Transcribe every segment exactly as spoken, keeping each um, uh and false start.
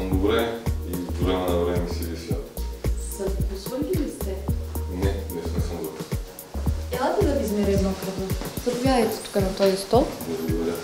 съм добре и с време на време си висят. Запусвали ли сте? Не, днес не съм запусвал. Елате да ви измеря едно кръвно. Заповядайте тук на този стол. Благодаря.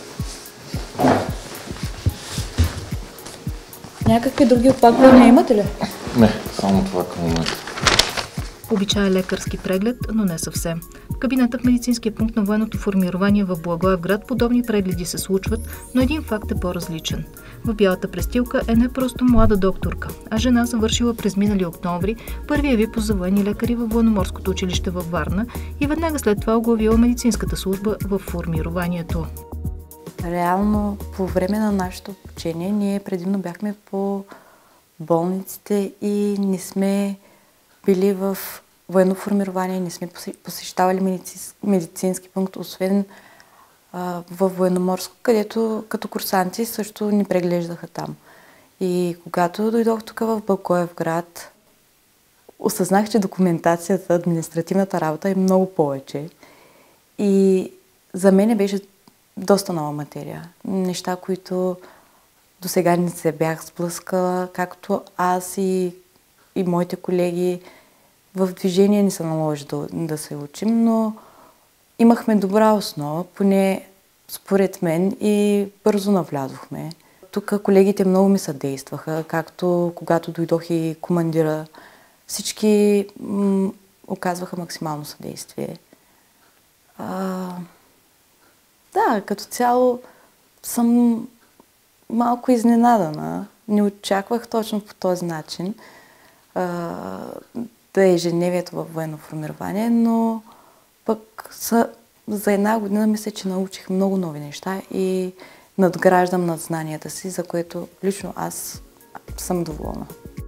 Някакви други оплаквания имате ли? Не, само това към момента. Обича лекарски преглед, но не съвсем. В кабинета в медицинския пункт на военното формирование в Благоевград подобни прегледи се случват, но един факт е по-различен. В бялата престилка е не просто млада докторка, а жена, завършила през минали октомври първия випуск за военни лекари във военноморското училище във Варна и веднага след това оглавила медицинската служба в формированието. Реално по време на нашето обучение ние предимно бяхме по болниците и не сме били в военно формирование, не сме посещавали медицински пункт, освен а, в военноморско, където като курсанти също ни преглеждаха там. И когато дойдох тук в Благоевград, осъзнах, че документацията, административната работа е много повече. И за мен беше доста нова материя. Неща, които до сега не се бях сблъскала, както аз и, и моите колеги. В движение не се наложи да, да се учим, но имахме добра основа, поне според мен, и бързо навлязохме. Тук колегите много ми съдействаха, както когато дойдох и командира. Всички м- оказваха максимално съдействие. А, да, като цяло съм малко изненадана. Не очаквах точно по този начин а, да е ежедневието във военно формирование, но пък са, за една година мисля, че научих много нови неща и надграждам над знанията си, за което лично аз съм доволна.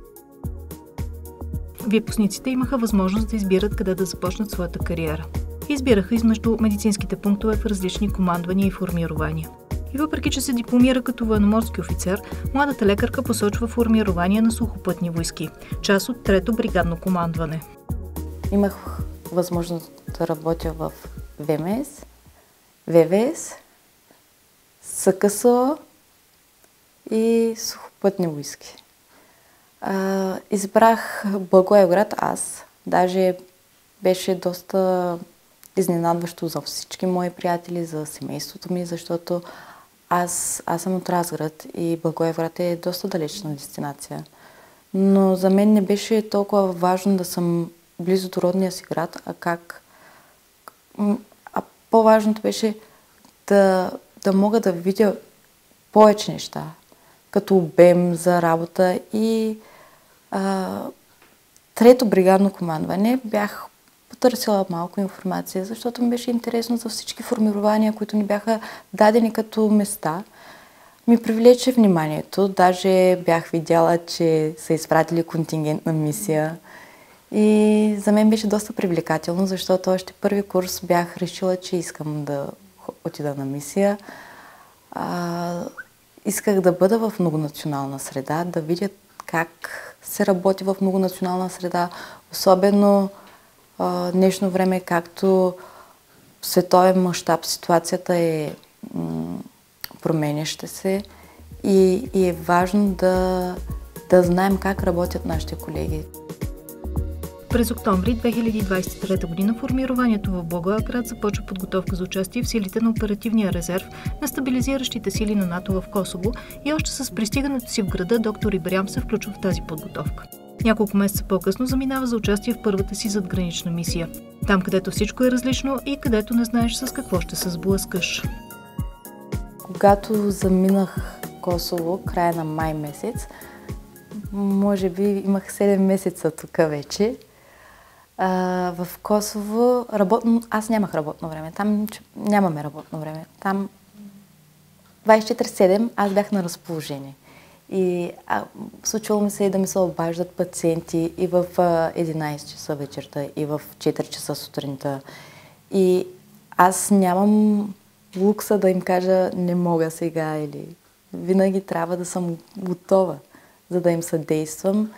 Випускниците имаха възможност да избират къде да започнат своята кариера. Избираха измежду медицинските пунктове в различни командвания и формирования. И въпреки, че се дипломира като военноморски офицер, младата лекарка посочва формирование на сухопътни войски, част от трето бригадно командване. Имах възможност да работя в ВМС, ВВС, СКСО и сухопътни войски. А, избрах Благоевград аз. Даже беше доста изненадващо за всички мои приятели, за семейството ми, защото аз, аз съм от Разград и Благоевград е доста далечна дестинация. Но за мен не беше толкова важно да съм близо до родния си град, а как... А по-важното беше да, да мога да видя повече неща, като обем за работа и а, трето бригадно командване бях потърсила малко информация, защото ми беше интересно за всички формирования, които ни бяха дадени като места. Ми привлече вниманието. Даже бях видяла, че са изпратили контингентна мисия. И за мен беше доста привлекателно, защото още първи курс бях решила, че искам да отида на мисия. А, исках да бъда в многонационална среда, да видя как се работи в многонационална среда, особено в днешно време, както в световен мащаб ситуацията е м- променяща се и, и е важно да, да знаем как работят нашите колеги. През октомври две хиляди двадесет и трета година формированието в Благоевград започва подготовка за участие в силите на оперативния резерв на стабилизиращите сили на НАТО в Косово и още с пристигането си в града доктор Ибрям се включва в тази подготовка. Няколко месеца по-късно заминава за участие в първата си задгранична мисия. Там, където всичко е различно и където не знаеш с какво ще се сблъскаш. Когато заминах Косово, края на май месец, може би имах седем месеца тук вече. А, в Косово работно... аз нямах работно време. Там нямаме работно време. Там двадесет и четири седем аз бях на разположение. И а, случвало ми се и да ми се обаждат пациенти и в а, единадесет часа вечерта, и в четири часа сутринта. И аз нямам лукса да им кажа не мога сега или винаги трябва да съм готова, за да им съдействам.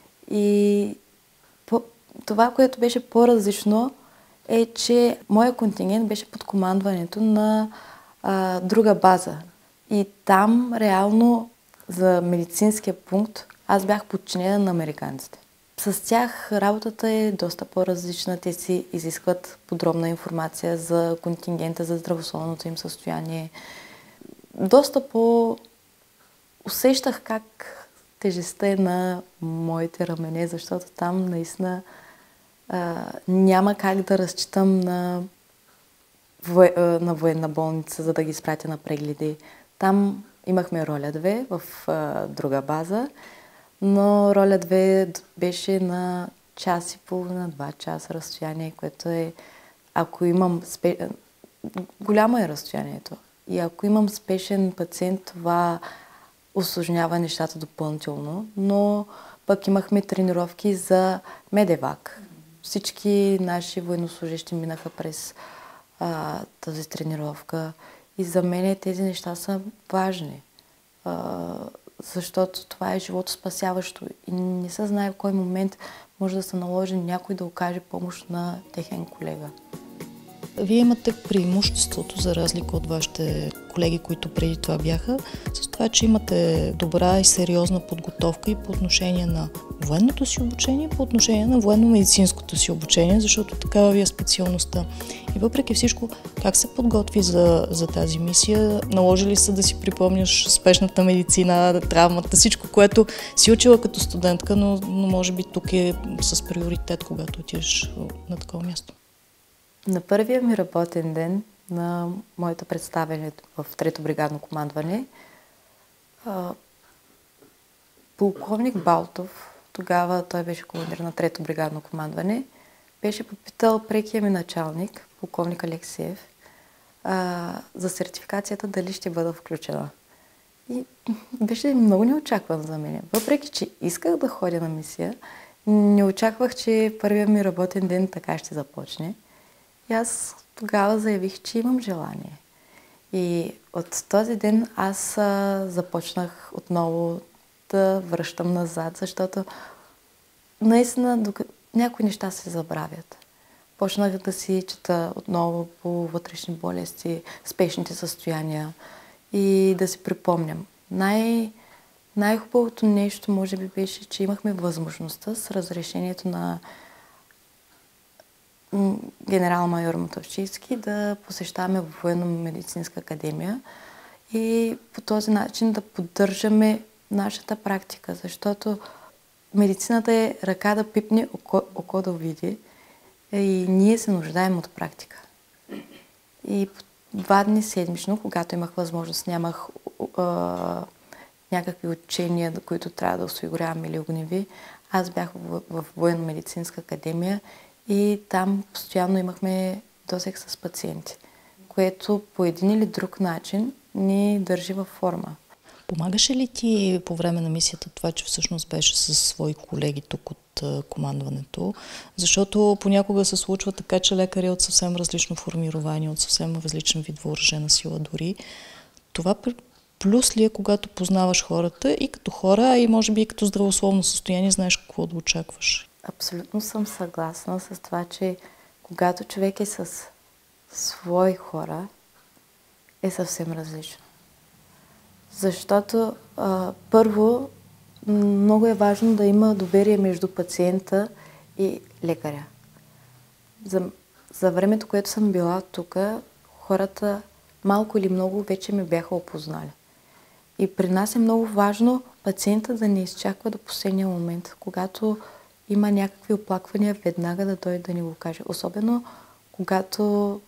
И по, това, което беше по-различно, е, че моя контингент беше под командването на а, друга база. И там реално за медицинския пункт, аз бях подчинена на американците. С тях работата е доста по-различна. Те си изискват подробна информация за контингента, за здравословното им състояние. Доста по... Усещах как тежестта е на моите рамене, защото там наистина а, няма как да разчитам на, во... на военна болница, за да ги спратя на прегледи. Там имахме роля две в а, друга база, но роля две беше на час и половина, два часа разстояние, което е, ако имам, спе... голямо е разстоянието. И ако имам спешен пациент, това усложнява нещата допълнително, но пък имахме тренировки за медевак. Всички наши военнослужещи минаха през а, тази тренировка и за мен тези неща са важни. А, защото това е животоспасяващо и не се знае в кой момент може да се наложи някой да окаже помощ на техен колега. Вие имате преимуществото, за разлика от вашите колеги, които преди това бяха, с това, че имате добра и сериозна подготовка и по отношение на военното си обучение, и по отношение на военно-медицинското си обучение, защото такава ви е специалността. И въпреки всичко, как се подготви за, за тази мисия? Наложи ли се да си припомняш спешната медицина, травмата, всичко, което си учила като студентка, но, но може би тук е с приоритет, когато отидеш на такова място? На първия ми работен ден на моето представяне в Трето бригадно командване, полковник Балтов, тогава той беше командир на Трето бригадно командване, беше попитал прекия ми началник, полковник Алексиев, за сертификацията дали ще бъда включена. И беше много неочакван за мен. Въпреки че исках да ходя на мисия, не очаквах, че първият ми работен ден така ще започне. И аз тогава заявих, че имам желание. И от този ден аз а, започнах отново да връщам назад, защото наистина дока... някои неща се забравят. Почнах да си чета отново по вътрешни болести, спешните състояния и да си припомням. Най... Най-хубавото нещо може би беше, че имахме възможността с разрешението на генерал-майор Мотавчийски да посещаваме военно-медицинска академия и по този начин да поддържаме нашата практика, защото медицината е ръка да пипне, око, око да види и ние се нуждаем от практика. И два дни седмично, когато имах възможност, нямах а, някакви учения, които трябва да осигурявам или огневи, аз бях в, в военно-медицинска академия и там постоянно имахме досег с пациенти, което по един или друг начин ни държи във форма. Помагаше ли ти по време на мисията това, че всъщност беше с свои колеги тук от командването? Защото понякога се случва така, че лекари е от съвсем различно формирование, от съвсем различен вид въоръжена сила дори. Това плюс ли е, когато познаваш хората и като хора, а и може би и като здравословно състояние, знаеш какво да очакваш? Абсолютно съм съгласна с това, че когато човек е с свои хора, е съвсем различно. Защото а, първо, много е важно да има доверие между пациента и лекаря. За, за времето, което съм била тук, хората малко или много вече ме бяха опознали. И при нас е много важно пациента да не изчаква до последния момент, когато има някакви оплаквания, веднага да дойде да ни го каже. Особено когато,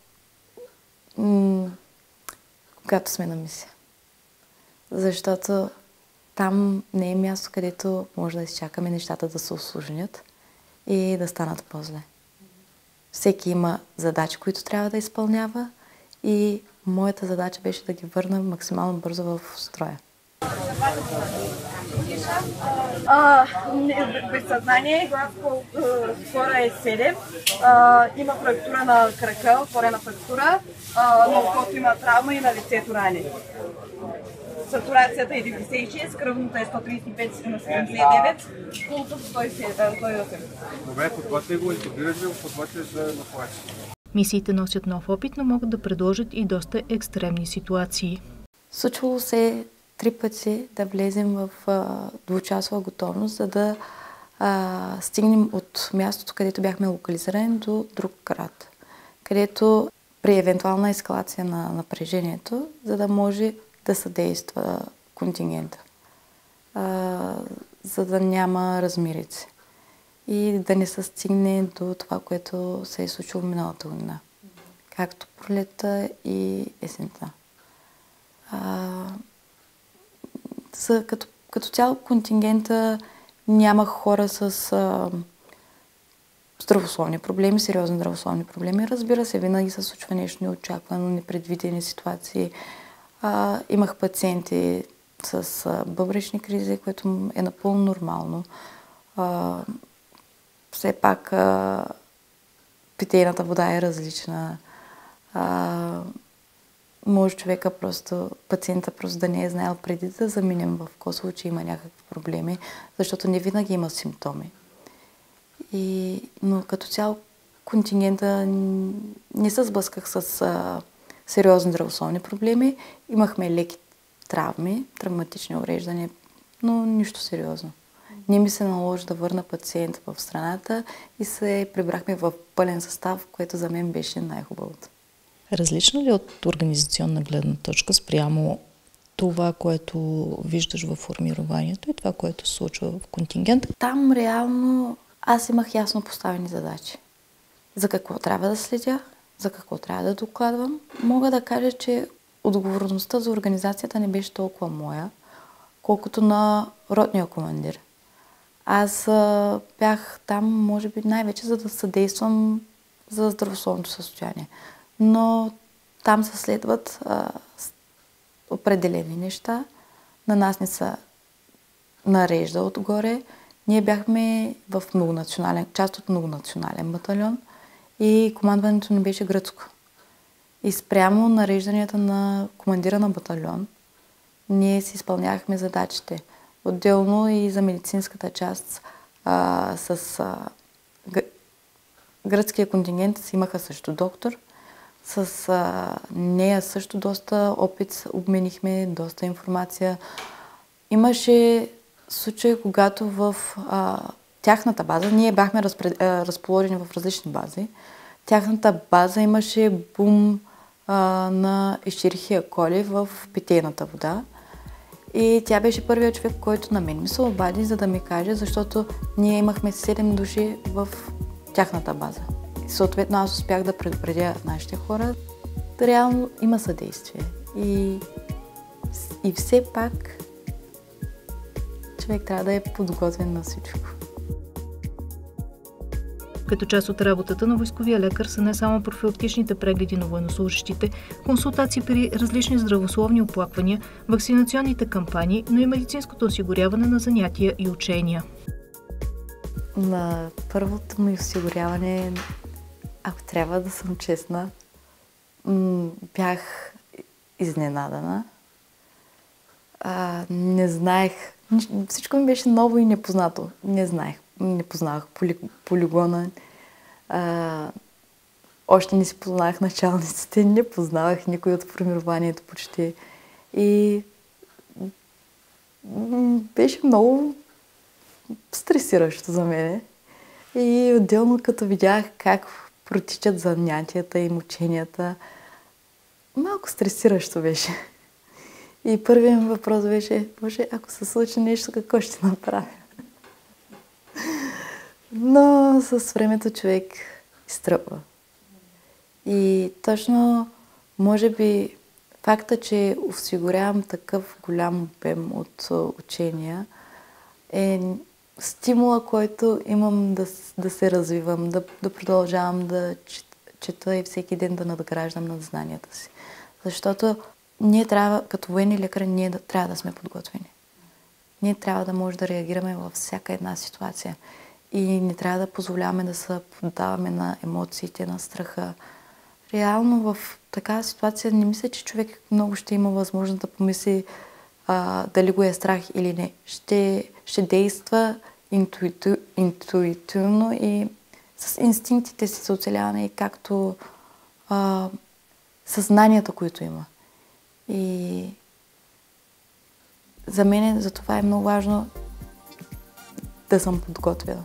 м- когато сме на мисия. Защото там не е място, където може да изчакаме нещата да се усложнят и да станат по-зле. Всеки има задачи, които трябва да изпълнява и моята задача беше да ги върна максимално бързо в строя. А, без съзнание, скоро е седем, а, има фрактура на крака, отворена фрактура, а, на окото има травма и на лицето рани. Сатурацията е деветдесет и шест, кръвната е сто тридесет и пет на седемдесет и девет, пулсът сто и осем. Добре, подготвя го, интубираш го, подготвяш за наплача. Мисиите носят нов опит, но могат да предложат и доста екстремни ситуации. Случвало се три пъти да влезем в а, двучасова готовност, за да а, стигнем от мястото, където бяхме локализирани, до друг град, където при евентуална ескалация на напрежението, за да може да съдейства контингента, а, за да няма размирици и да не се стигне до това, което се е случило миналата година, както пролетта и есента. А, за, като, като цяло контингента няма хора с а, здравословни проблеми, сериозни здравословни проблеми. Разбира се, винаги се случва нещо неочаквано, непредвидени ситуации. А, имах пациенти с а, бъбречни кризи, което е напълно нормално. А, все пак а, питейната вода е различна. А, може човека просто, пациента просто да не е знаел преди да заминем в Косово, че има някакви проблеми, защото не винаги има симптоми. И, но като цяло контингента не се сблъсках с а, сериозни здравословни проблеми. Имахме леки травми, травматични увреждания, но нищо сериозно. Не ми се наложи да върна пациент в страната и се прибрахме в пълен състав, което за мен беше най-хубавото. Различно ли от организационна гледна точка спрямо това, което виждаш във формированието и това, което се случва в контингент? Там реално аз имах ясно поставени задачи. За какво трябва да следя, за какво трябва да докладвам. Мога да кажа, че отговорността за организацията не беше толкова моя, колкото на ротния командир. Аз а, бях там, може би, най-вече за да съдействам за здравословното състояние. Но там се следват а, определени неща. На нас не са нарежда отгоре. Ние бяхме в многонационален, част от многонационален батальон и командването ни беше гръцко. И спрямо нарежданията на командира на батальон, ние си изпълнявахме задачите. Отделно и за медицинската част а, с а, гръцкия контингент си имаха също доктор. С а, нея също доста опит обменихме, доста информация. Имаше случай, когато в а, тяхната база, ние бяхме разпред, а, разположени в различни бази, тяхната база имаше бум а, на ещерихия коли в питейната вода. И тя беше първият човек, който на мен ми се обади, за да ми каже, защото ние имахме седем души в тяхната база. И съответно аз успях да предупредя нашите хора. Реално има съдействие. И, и все пак човек трябва да е подготвен на всичко. Като част от работата на войсковия лекар са не само профилактичните прегледи на военнослужащите, консултации при различни здравословни оплаквания, вакцинационните кампании, но и медицинското осигуряване на занятия и учения. На първото ми осигуряване, ако трябва да съм честна, бях изненадана. А, не знаех. Всичко ми беше ново и непознато. Не знаех. Не познавах поли, полигона. А, още не си познавах началниците. Не познавах никой от формированието почти. И беше много стресиращо за мен. И отделно като видях как протичат занятията и ученията, малко стресиращо беше. И първият ми въпрос беше, боже, ако се случи нещо, какво ще направя? Но с времето човек изтръпва. И точно, може би, факта, че осигурявам такъв голям обем от учения, е стимула, който имам да, да се развивам, да, да продължавам да чета и всеки ден да надграждам над знанията си. Защото ние трябва, като военни лекари, ние да, трябва да сме подготвени. Ние трябва да може да реагираме във всяка една ситуация. И не трябва да позволяваме да се поддаваме на емоциите, на страха. Реално в такава ситуация не мисля, че човек много ще има възможност да помисли а, дали го е страх или не. Ще, ще действа интуиту, интуитивно и с инстинктите си за оцеляване и както а, съзнанията, които има. И за мен за това е много важно да съм подготвена.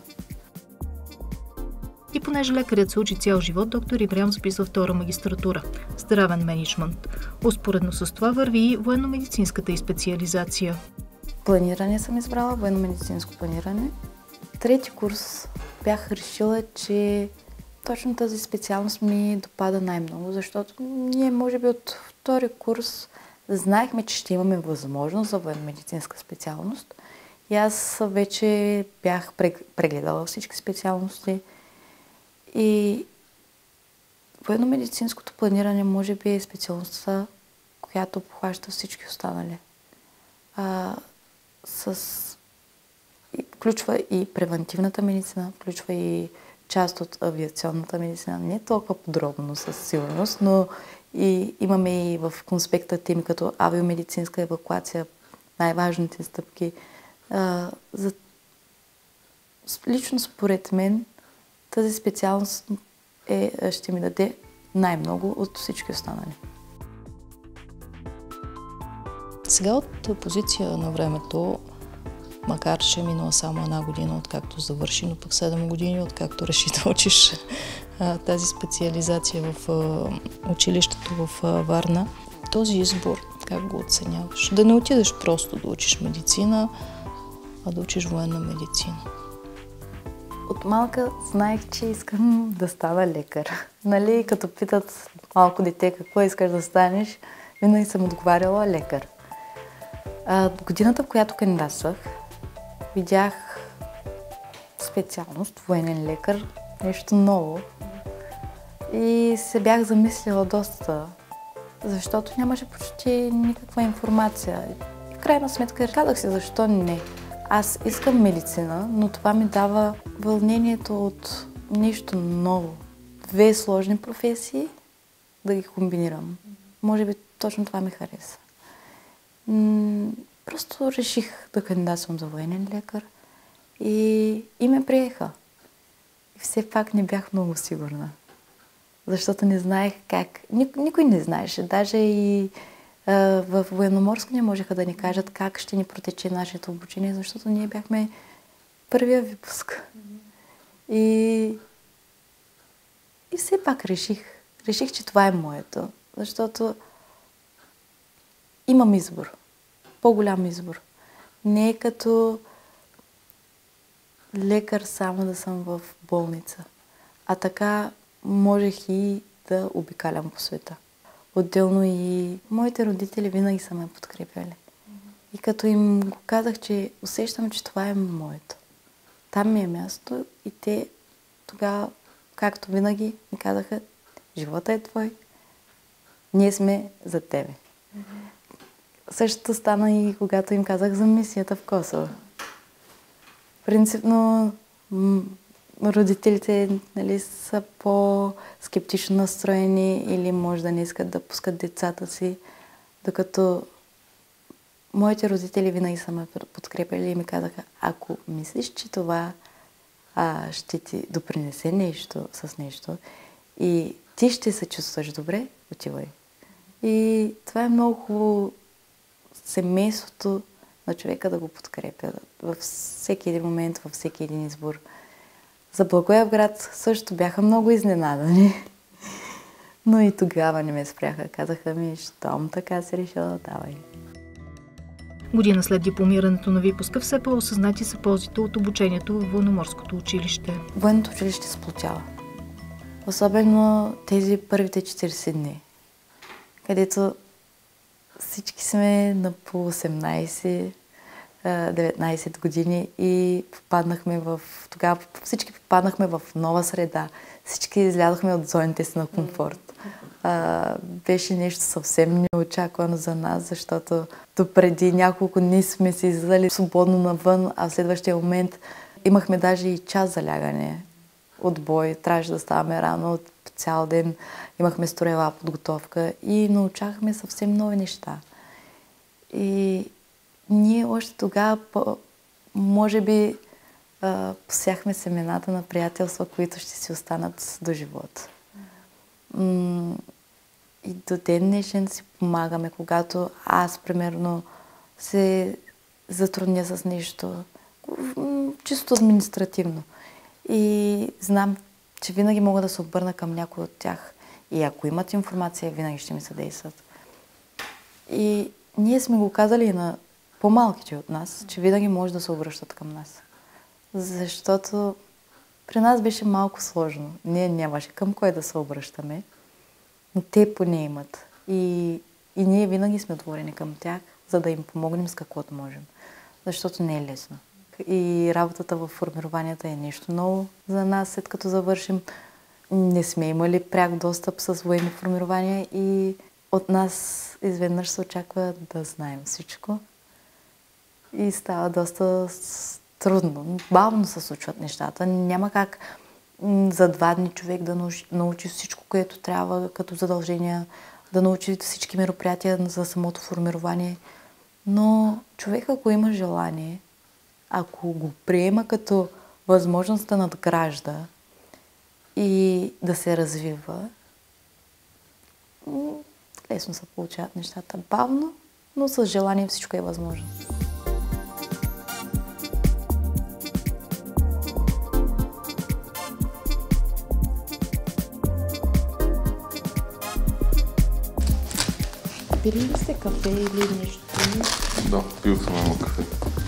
И понеже лекарят се учи цял живот, доктор Ибрям записва втора магистратура – здравен мениджмънт. Успоредно с това върви и военно-медицинската и специализация. Планиране съм избрала, военно-медицинско планиране. Трети курс бях решила, че точно тази специалност ми допада най-много, защото ние може би от втори курс знаехме, че ще имаме възможност за военно-медицинска специалност. И аз вече бях прегледала всички специалности. И военно-медицинското планиране може би е специалността, която обхваща всички останали. А, с... и включва и превентивната медицина, включва и част от авиационната медицина. Не толкова подробно със сигурност, но и имаме и в конспекта теми като авиомедицинска евакуация, най-важните стъпки. А, за... Лично според мен тази специалност е, ще ми даде най-много от всички останали. Сега от позиция на времето, макар че е минала само една година, откакто завърши, но пък седем години, откакто реши да учиш тази специализация в училището в Варна, този избор, как го оценяваш? Да не отидеш просто да учиш медицина, а да учиш военна медицина. От малка знаех, че искам да стана лекар. Нали, като питат малко дете какво искаш да станеш, винаги съм отговаряла лекар. А, годината, в която кандидатствах, видях специалност, военен лекар, нещо ново. И се бях замислила доста, защото нямаше почти никаква информация. И в крайна сметка казах си, защо не. Аз искам медицина, но това ми дава вълнението от нещо ново. Две сложни професии, да ги комбинирам. Може би точно това ми хареса. М- просто реших да кандидатствам за военен лекар и, и ме приеха. И все пак не бях много сигурна, защото не знаех как. Ник- никой не знаеше, даже и в военноморско не можеха да ни кажат как ще ни протече нашето обучение, защото ние бяхме първия випуск. И, и все пак реших. Реших, че това е моето, защото имам избор. По-голям избор. Не е като лекар само да съм в болница, а така можех и да обикалям по света. Отделно и моите родители винаги са ме подкрепяли. И като им го казах, че усещам, че това е моето. Там ми е място и те тогава, както винаги, ми казаха, живота е твой, ние сме за тебе. Mm-hmm. Същото стана и когато им казах за мисията в Косово. Принципно родителите, нали, са по-скептично настроени или може да не искат да пускат децата си, докато моите родители винаги са ме подкрепили и ми казаха, ако мислиш, че това а, ще ти допринесе нещо с нещо и ти ще се чувстваш добре, отивай. И това е много хубаво семейството на човека да го подкрепя във всеки един момент, във всеки един избор. За Благоевград също бяха много изненадани. Но и тогава не ме спряха. Казаха ми, щом така си решила, давай. Година след дипломирането на випуска, все по-осъзнати са ползите от обучението в военноморското училище. Военното училище сплотява. Особено тези първите четиридесет дни, където всички сме на по осемнайсет деветнайсет години и попаднахме в... Тогава всички попаднахме в нова среда. Всички излязохме от зоните си на комфорт. А, беше нещо съвсем неочаквано за нас, защото допреди няколко дни сме се излизали свободно навън, а в следващия момент имахме даже и час за лягане от бой. Трябваше да ставаме рано от цял ден. Имахме строева подготовка и научахме съвсем нови неща. И ние още тогава, може би, посяхме семената на приятелства, които ще си останат до живота. И до ден днешен си помагаме, когато аз, примерно, се затрудня с нещо, чисто административно. И знам, че винаги мога да се обърна към някой от тях. И ако имат информация, винаги ще ми съдействат. И ние сме го казали и на по-малките от нас, че винаги може да се обръщат към нас. Защото при нас беше малко сложно. Ние нямаше към кой да се обръщаме, но те поне имат. И, и ние винаги сме отворени към тях, за да им помогнем с каквото можем. Защото не е лесно. И работата в формированията е нещо ново за нас, след като завършим. Не сме имали пряк достъп с военни формирования и от нас изведнъж се очаква да знаем всичко. И става доста трудно. Бавно се случват нещата. Няма как за два дни човек да научи всичко, което трябва като задължения, да научи всички мероприятия за самото формирование. Но човек, ако има желание, ако го приема като възможност да надгражда и да се развива, лесно се получават нещата. Бавно, но с желание всичко е възможно. Пили ли сте кафе или нещо? Да, пил съм едно кафе.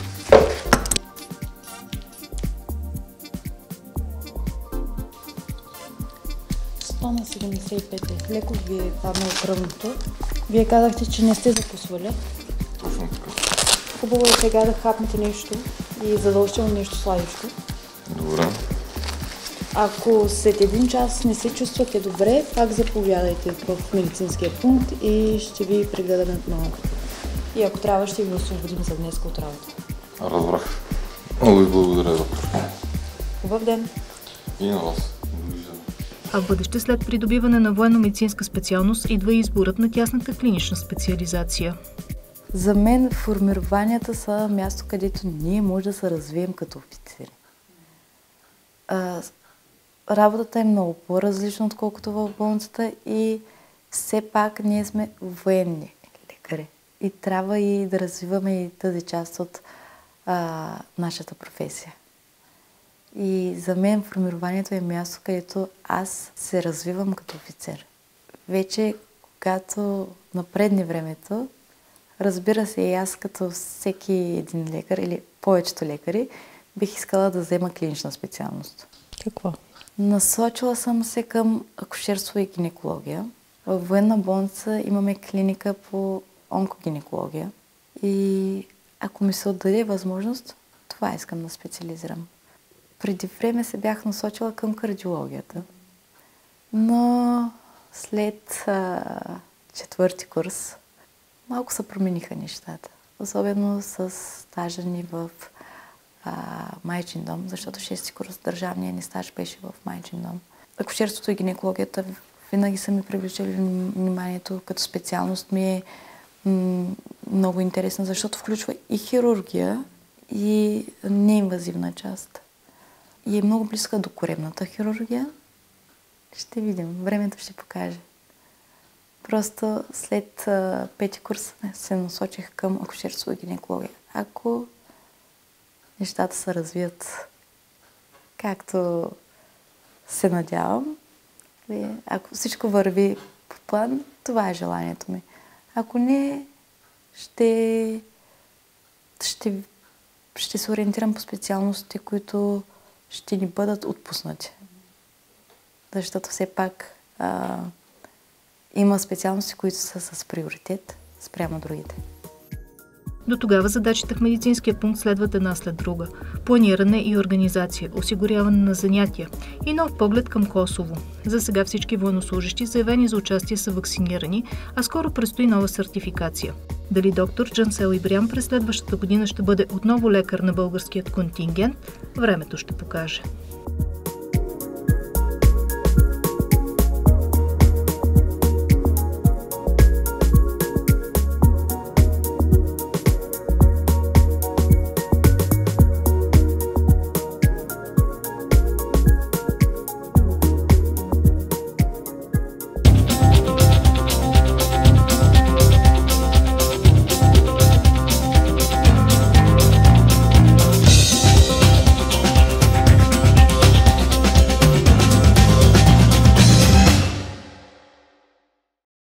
сто на седемдесет и пет. Леко ви е паднало кръвното. Вие казахте, че не сте закусвали. Точно така. Хубаво е сега да хапнете нещо и задължително нещо сладичко. Добре. Ако след един час не се чувствате добре, пак заповядайте в медицинския пункт и ще ви прегледаме отново. И ако трябва, ще ви освободим за днес от работа. Разбрах. Много ви благодаря, доктор. Хубав ден! И на вас. Довиждане. А в бъдеще след придобиване на военно-медицинска специалност идва и изборът на тясната клинична специализация. За мен формированията са място, където ние може да се развием като офицери. А, работата е много по-различна, отколкото в болницата и все пак ние сме военни лекари. И трябва и да развиваме и тази част от а, нашата професия. И за мен формированието е място, където аз се развивам като офицер. Вече, когато напредне времето, разбира се, и аз като всеки един лекар или повечето лекари, бих искала да взема клинична специалност. Какво? Насочила съм се към акушерство и гинекология. В военна болница имаме клиника по онкогинекология. И ако ми се отдаде възможност, това искам да специализирам. Преди време се бях насочила към кардиологията, но след а, четвърти курс малко се промениха нещата. Особено с стажа ни в а, майчин дом, защото шести курс държавния ни стаж беше в майчин дом. Акушерството и гинекологията винаги са ми привличали вниманието, като специалност ми е м- много интересна, защото включва и хирургия, и неинвазивна част. И е много близка до коремната хирургия. Ще видим, времето ще покаже. Просто след а, пети курс се насочих към акушерство и гинекология. Ако нещата се развият както се надявам, ако всичко върви по план, това е желанието ми. Ако не, ще, ще, ще се ориентирам по специалностите, които ще ни бъдат отпуснати. Защото все пак а, има специалности, които са с приоритет спрямо другите. До тогава задачите в медицинския пункт следват една след друга. Планиране и организация, осигуряване на занятия и нов поглед към Косово. За сега всички военнослужащи, заявени за участие, са вакцинирани, а скоро предстои нова сертификация. Дали доктор Джансел Ибрям през следващата година ще бъде отново лекар на българският контингент, времето ще покаже.